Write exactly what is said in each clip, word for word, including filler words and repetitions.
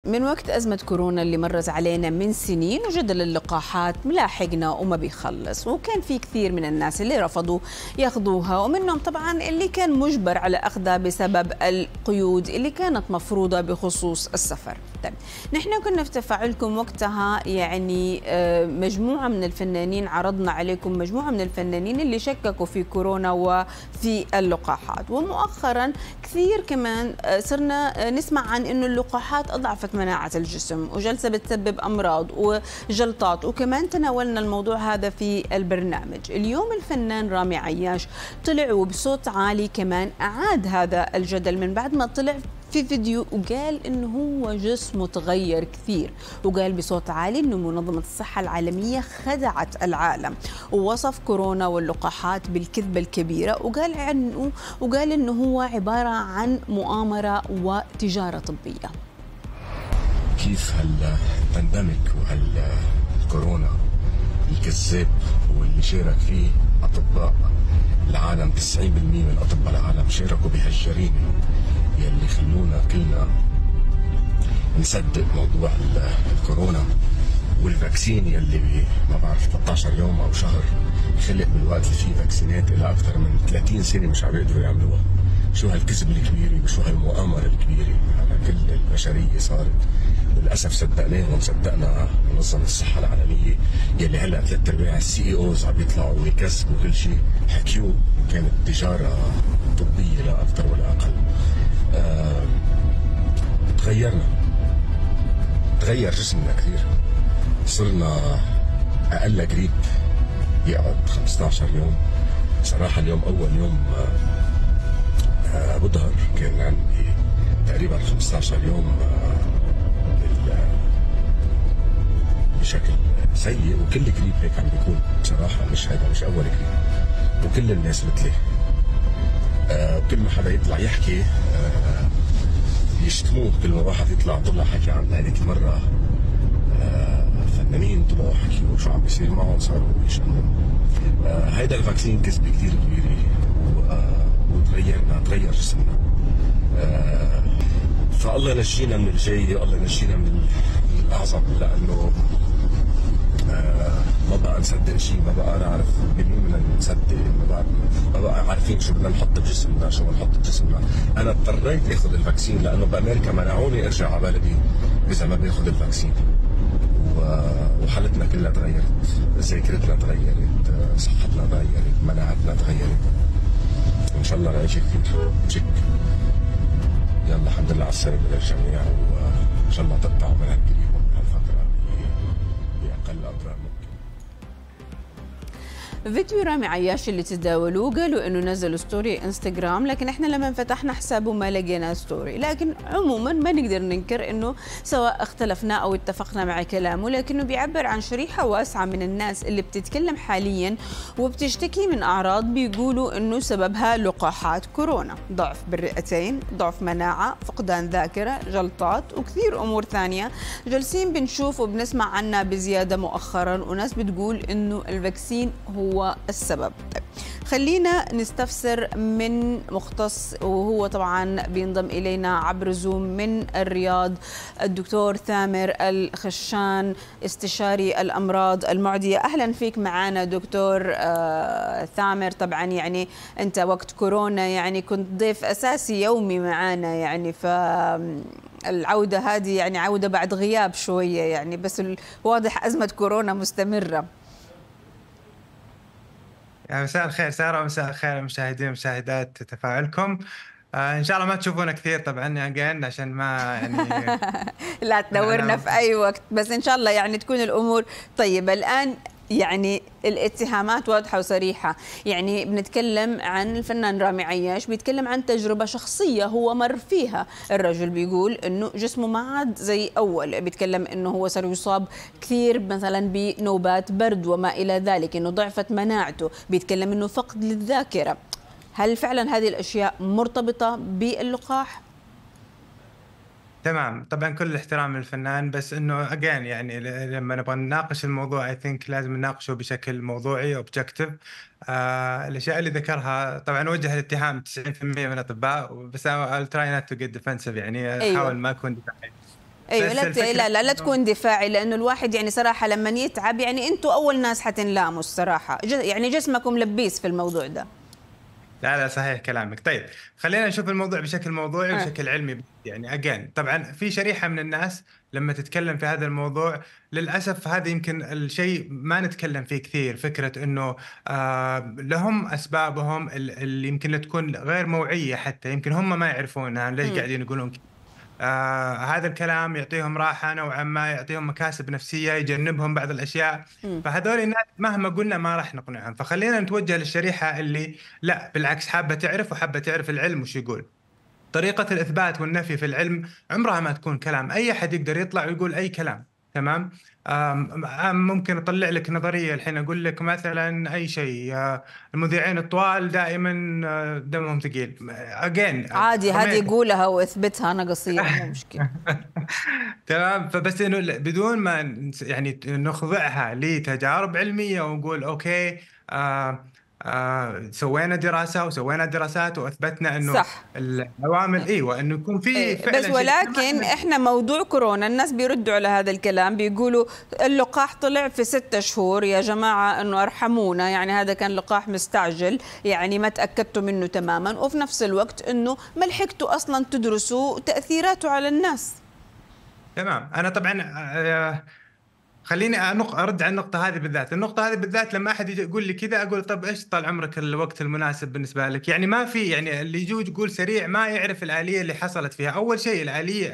من وقت أزمة كورونا اللي مرت علينا من سنين وجدل اللقاحات ملاحقنا وما بيخلص، وكان في كثير من الناس اللي رفضوا ياخذوها، ومنهم طبعا اللي كان مجبر على أخذها بسبب القيود اللي كانت مفروضة بخصوص السفر. طيب نحن كنا في تفاعلكم وقتها يعني مجموعة من الفنانين، عرضنا عليكم مجموعة من الفنانين اللي شككوا في كورونا وفي اللقاحات، ومؤخرا كثير كمان صرنا نسمع عن انه اللقاحات اضعفت مناعة الجسم وجلسة بتسبب امراض وجلطات، وكمان تناولنا الموضوع هذا في البرنامج. اليوم الفنان رامي عياش طلع وبصوت عالي كمان اعاد هذا الجدل من بعد ما طلع في فيديو وقال انه هو جسمه تغير كثير، وقال بصوت عالي انه منظمة الصحة العالمية خدعت العالم، ووصف كورونا واللقاحات بالكذبة الكبيرة، وقال عنه وقال انه هو عبارة عن مؤامرة وتجارة طبية. كيف هالبانديميك وهالكورونا الكذاب واللي شارك فيه اطباء العالم، تسعين بالمئة من اطباء العالم شاركوا بهالجريمة يلي خلونا كلنا نصدق موضوع الكورونا والفاكسين يلي ما بعرف ثلاثة عشر يوم او شهر خلق بالوقت اللي فيه فاكسينات الى اكثر من ثلاثين سنه مش عم يقدروا يعملوها. شو هالكذب الكبيره وشو هالمؤامره الكبيره على كل البشريه صارت. للاسف صدقناهم، صدقنا منظمه الصحه العالميه يلي هلا ثلاث ارباع السي اي اوز عم يطلعوا ويكذبوا كل شيء حكيوه، كانت تجاره طبيه لا اكثر ولا اقل. آه، تغيرنا، تغير جسمنا كثير، صرنا اقل قريب يقعد خمسة عشر يوم. صراحه اليوم اول يوم آه بظهر كان عندي تقريبا خمسة عشر يوم آه بشكل سيء، وكل قريب هيك عم بيكون بصراحه. مش هذا مش اول قريب، وكل الناس مثلي. آه كل ما حدا يطلع يحكي آه يشتموه. كل ما واحد يطلع طلع حكي عن هذيك المره آه فنانين طلعوا حكيوا شو عم بيصير معهم، صاروا يشتموا. آه هيدا الفاكسين كذبه كثير كبيره، وتغيرنا، تغير جسمنا. آه فالله ينجينا من الجاي، الله ينجينا من الاعظم، لانه آه ما بقى نصدق شيء، ما بقى نعرف بمين بدنا نصدق، ما بقى ما بقى عارفين شو بدنا نحط بجسمنا، شو نحط بجسمنا. انا اضطريت اخذ الفاكسين لانه بامريكا منعوني ارجع على بلدي اذا ما باخذ الفاكسين، وحالتنا كلها تغيرت، ذاكرتنا تغيرت، صحتنا تغيرت، مناعتنا تغيرت. ان شاء الله نعيش كثير جد. يلا الحمد لله على السلامه للجميع، وان شاء الله تقطعوا من هالقريب من هالفتره باقل اضرار ممكن. فيديو رامي عياش اللي تداولوه قالوا انه نزلوا ستوري انستغرام، لكن احنا لما فتحنا حسابه ما لقينا ستوري. لكن عموما ما نقدر ننكر انه سواء اختلفنا او اتفقنا مع كلامه، لكنه بيعبر عن شريحه واسعه من الناس اللي بتتكلم حاليا وبتشتكي من اعراض بيقولوا انه سببها لقاحات كورونا، ضعف بالرئتين، ضعف مناعه، فقدان ذاكره، جلطات وكثير امور ثانيه جالسين بنشوف وبنسمع عنها بزياده مؤخرا، وناس بتقول انه الفاكسين هو هو السبب. خلينا نستفسر من مختص، وهو طبعا بينضم إلينا عبر زوم من الرياض، الدكتور ثامر الخشان، استشاري الأمراض المعدية. أهلا فيك معنا دكتور آه ثامر. طبعا يعني أنت وقت كورونا يعني كنت ضيف أساسي يومي معنا، يعني ف العودة هذه يعني عودة بعد غياب شوية يعني، بس واضح أزمة كورونا مستمرة. يعني مساء الخير سارة، ومساء الخير المشاهدين ومشاهدات تفاعلكم. آه ان شاء الله ما تشوفونا كثير طبعا again عشان ما يعني لا تنورنا في اي وقت، بس ان شاء الله يعني تكون الامور طيبة. الان يعني الاتهامات واضحة وصريحة، يعني بنتكلم عن الفنان رامي عياش، بيتكلم عن تجربة شخصية هو مر فيها. الرجل بيقول انه جسمه ما عاد زي اول، بيتكلم انه هو صار يصاب كثير مثلا بنوبات برد وما الى ذلك، انه ضعفت مناعته، بيتكلم انه فقد للذاكرة. هل فعلا هذه الاشياء مرتبطة باللقاح؟ تمام، طبعا كل الاحترام للفنان، بس انه اجين يعني لما نبغى نناقش الموضوع اي ثينك لازم نناقشه بشكل موضوعي اوبجكتيف. آه الاشياء اللي ذكرها طبعا وجه الاتهام تسعين بالمئة من الاطباء، بس I'll try not to get defensive، يعني احاول أيوة. ما اكون دفاعي. ايوه لا لا لا, لا تكون دفاعي، لانه الواحد يعني صراحه لما يتعب يعني انتم اول ناس حتنلاموا الصراحه، يعني جسمكم لبيس في الموضوع ده. لا لا صحيح كلامك. طيب خلينا نشوف الموضوع بشكل موضوعي أه. وبشكل علمي. يعني أجان طبعا في شريحة من الناس لما تتكلم في هذا الموضوع للأسف هذا يمكن الشيء ما نتكلم فيه كثير، فكرة أنه آه لهم أسبابهم اللي يمكن تكون غير موعية، حتى يمكن هم ما يعرفونها ليش قاعدين يقولون. آه هذا الكلام يعطيهم راحة نوعا ما، يعطيهم مكاسب نفسية، يجنبهم بعض الأشياء. م. فهذول الناس مهما قلنا ما راح نقنعهم. فخلينا نتوجه للشريحة اللي لا بالعكس حابة تعرف وحابة تعرف العلم وش يقول. طريقة الإثبات والنفي في العلم عمرها ما تكون كلام، أي أحد يقدر يطلع ويقول أي كلام. تمام. ممكن أطلع لك نظرية الحين أقول لك مثلا أي شيء، المذيعين الطوال دائما دمهم ثقيل. أجين عادي هذه قولها واثبتها، أنا قصير مو مشكلة. تمام. فبس إنه بدون ما يعني نخضعها لتجارب علمية ونقول أوكي آه آه سوينا دراسة وسوينا دراسات وأثبتنا إنه صح. العوامل إيوه إنه يكون في إيه فعلا بس ولكن إحنا موضوع كورونا الناس بيردوا على هذا الكلام، بيقولوا اللقاح طلع في ستة شهور يا جماعة، إنه أرحمونا، يعني هذا كان لقاح مستعجل، يعني ما تأكدتوا منه تماما، وفي نفس الوقت إنه ما لحقتوا أصلا تدرسوا تأثيراته على الناس. تمام. أنا طبعا آه خليني أرد على النقطة هذه بالذات. النقطة هذه بالذات لما أحد يجي يقول لي كذا أقول طب إيش طال عمرك الوقت المناسب بالنسبة لك؟ يعني ما في، يعني اللي يجي يقول سريع ما يعرف الآلية اللي حصلت فيها. أول شيء الآلية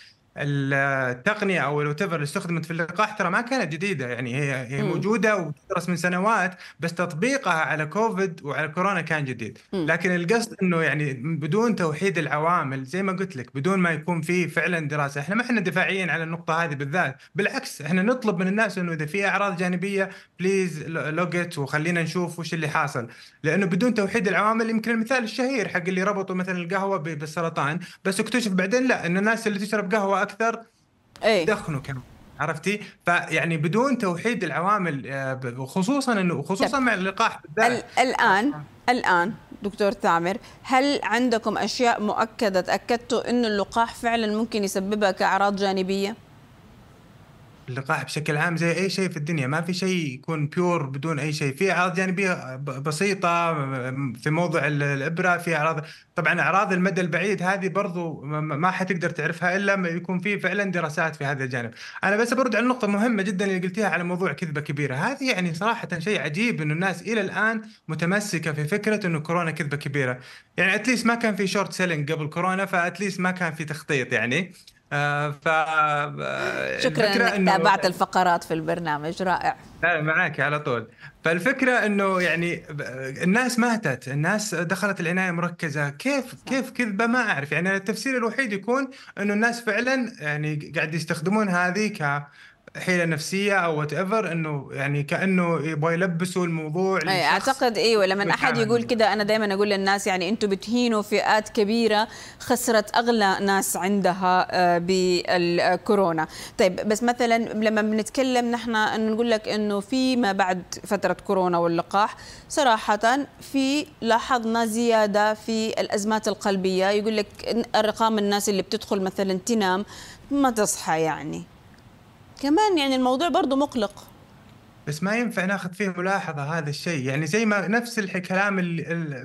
التقنية أو الوتيفر اللي استخدمت في اللقاح ترى ما كانت جديدة، يعني هي هي موجودة وتدرس من سنوات، بس تطبيقها على كوفيد وعلى كورونا كان جديد. لكن القصد إنه يعني بدون توحيد العوامل زي ما قلت لك، بدون ما يكون في فعلا دراسة. إحنا ما إحنا دفاعيين على النقطة هذه بالذات، بالعكس إحنا نطلب من الناس إنه إذا في أعراض جانبية بليز لوجت وخلينا نشوف وش اللي حاصل. لأنه بدون توحيد العوامل، يمكن المثال الشهير حق اللي ربطوا مثلا القهوة بالسرطان، بس اكتشف بعدين لا إن الناس اللي تشرب قهوة أكثر أي. دخنوا كمان. عرفتي؟ فيعني بدون توحيد العوامل، خصوصا انه خصوصا مع اللقاح بالذات. الان الان دكتور ثامر، هل عندكم اشياء مؤكده تاكدتوا انه اللقاح فعلا ممكن يسببها كاعراض جانبيه؟ اللقاح بشكل عام زي اي شيء في الدنيا ما في شيء يكون بيور بدون اي شيء، في اعراض جانبيه بسيطه في موضع الابره، في اعراض طبعا اعراض المدى البعيد هذه برضو ما حتقدر تعرفها الا ما يكون في فعلا دراسات في هذا الجانب. انا بس برد على النقطه مهمه جدا اللي قلتيها على موضوع كذبه كبيره، هذه يعني صراحه شيء عجيب انه الناس الى الان متمسكه في فكره انه كورونا كذبه كبيره. يعني اتليست ما كان في شورت سيلينج قبل كورونا، فاتليست ما كان في تخطيط يعني. آه ف شكرا انك إنه... تابعت الفقرات في البرنامج، رائع. لا معاك على طول. فالفكره انه يعني الناس ماتت، الناس دخلت العنايه المركزه، كيف صح. كيف كذبه ما اعرف. يعني التفسير الوحيد يكون انه الناس فعلا يعني قاعد يستخدمون هذه ك حيلة نفسية أو وات ايفر، إنه يعني كأنه يبغى يلبسوا الموضوع. أي أعتقد إيوه لما أحد يقول كده أنا دائما أقول للناس يعني أنتم بتهينوا فئات كبيرة خسرت أغلى ناس عندها بالكورونا. طيب بس مثلا لما بنتكلم نحن أنه نقول لك إنه في ما بعد فترة كورونا واللقاح صراحة في لاحظنا زيادة في الأزمات القلبية، يقول لك أرقام الناس اللي بتدخل مثلا تنام ما تصحى، يعني كمان يعني الموضوع برضو مقلق. بس ما ينفع ناخذ فيه ملاحظة هذا الشيء، يعني زي ما نفس الكلام اللي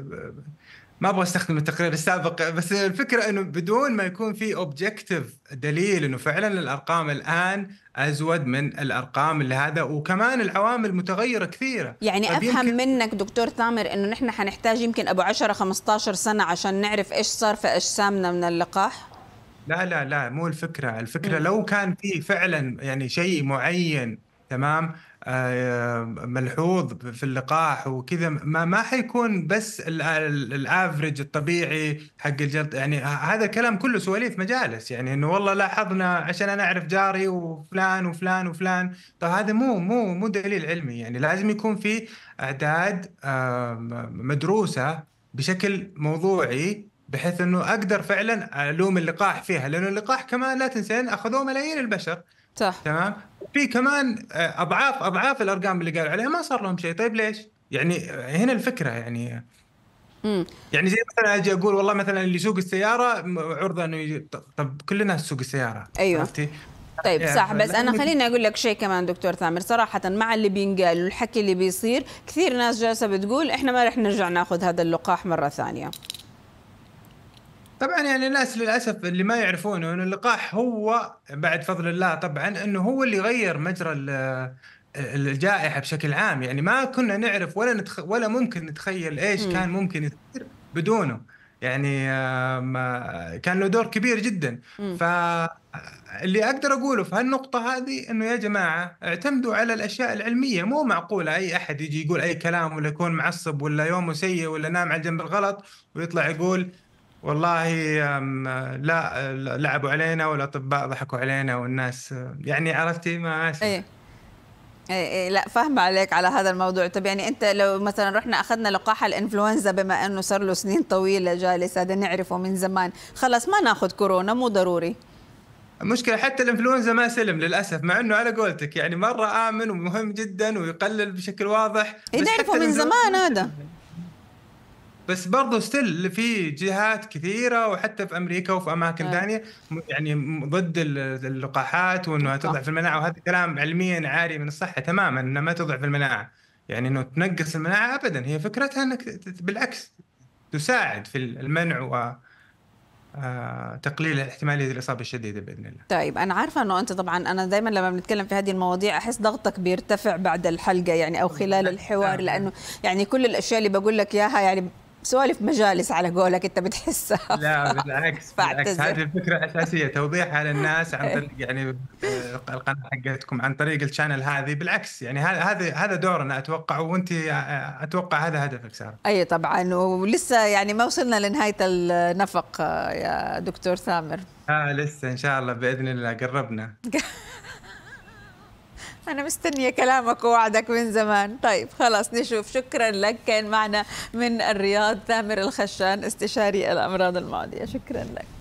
ما أبغى استخدم التقرير السابق، بس الفكرة إنه بدون ما يكون في أوبجكتيف دليل إنه فعلا الأرقام الآن أزود من الأرقام اللي هذا، وكمان العوامل متغيرة كثيرة. يعني أفهم منك دكتور ثامر إنه نحن حنحتاج يمكن أبو عشرة خمسة عشر سنة عشان نعرف إيش صار في أجسامنا من اللقاح؟ لا لا لا مو الفكرة. الفكرة م. لو كان في فعلا يعني شيء معين تمام آه ملحوظ في اللقاح وكذا، ما ما حيكون بس الافريج الطبيعي حق الجلط. يعني هذا الكلام كله سواليف مجالس، يعني انه والله لاحظنا عشان انا اعرف جاري وفلان وفلان وفلان. طيب هذا مو مو مو دليل علمي. يعني لازم يكون في اعداد آه مدروسة بشكل موضوعي بحيث انه اقدر فعلا الوم اللقاح فيها، لانه اللقاح كمان لا تنسين اخذوه ملايين البشر. صح. تمام. في كمان اضعاف اضعاف الارقام اللي قالوا عليها ما صار لهم شيء. طيب ليش؟ يعني هنا الفكره يعني مم. يعني زي مثلا اجي اقول والله مثلا اللي يسوق السياره عرضه انه يجي. طب كل الناس تسوق السياره. ايوه عرفتي؟ طيب صح. بس انا خليني اقول لك شيء كمان دكتور ثامر، صراحه مع اللي بينقال والحكي اللي بيصير، كثير ناس جالسه بتقول احنا ما رح نرجع ناخذ هذا اللقاح مره ثانيه. طبعا يعني الناس للاسف اللي ما يعرفونه انه اللقاح هو بعد فضل الله طبعا انه هو اللي غير مجرى الجائحه بشكل عام. يعني ما كنا نعرف ولا نتخ... ولا ممكن نتخيل ايش م. كان ممكن يصير بدونه. يعني ما كان له دور كبير جدا. فاللي اقدر اقوله في هالنقطه هذه انه يا جماعه اعتمدوا على الاشياء العلميه. مو معقوله اي احد يجي يقول اي كلام ولا يكون معصب ولا يومه سيء ولا نام على جنب الغلط ويطلع يقول والله لا لعبوا علينا والاطباء ضحكوا علينا والناس يعني عرفتي ما اسمع. ايه ايه لا فاهمه عليك على هذا الموضوع. طب يعني انت لو مثلا رحنا اخذنا لقاح الانفلونزا بما انه صار له سنين طويله جالس هذا نعرفه من زمان، خلص ما ناخذ كورونا مو ضروري. المشكله حتى الانفلونزا ما سلم للاسف، مع انه على قولتك يعني مره امن ومهم جدا ويقلل بشكل واضح. إيه نعرفه من زمان هذا. بس برضه ستيل في جهات كثيره وحتى في امريكا وفي اماكن ثانيه يعني ضد اللقاحات وانه تضعف المناعه، وهذا كلام علميا عاري من الصحه تماما انها ما تضعف المناعه. يعني انه تنقص المناعه ابدا، هي فكرتها انك بالعكس تساعد في المنع و تقليل احتماليه الاصابه الشديده باذن الله. طيب انا عارفه انه انت طبعا، انا دائما لما بنتكلم في هذه المواضيع احس ضغطك بيرتفع بعد الحلقه يعني او خلال الحوار، لانه يعني كل الاشياء اللي بقول لك اياها يعني سوالف مجالس على قولك انت بتحسها. لا بالعكس بالعكس هذه الفكره اساسيه توضيحها للناس عن طريق يعني القناه حقتكم عن طريق الشانل هذه. بالعكس يعني هذا هذا هذا دورنا اتوقع، وانت اتوقع هذا هدفك ساره. اي طبعا، ولسه يعني ما وصلنا لنهايه النفق يا دكتور ثامر. اه لسه ان شاء الله باذن الله قربنا. أنا مستنية كلامك ووعدك من زمان. طيب خلاص نشوف. شكرا لك. كان معنا من الرياض ثامر الخشان استشاري الأمراض المعدية. شكرا لك.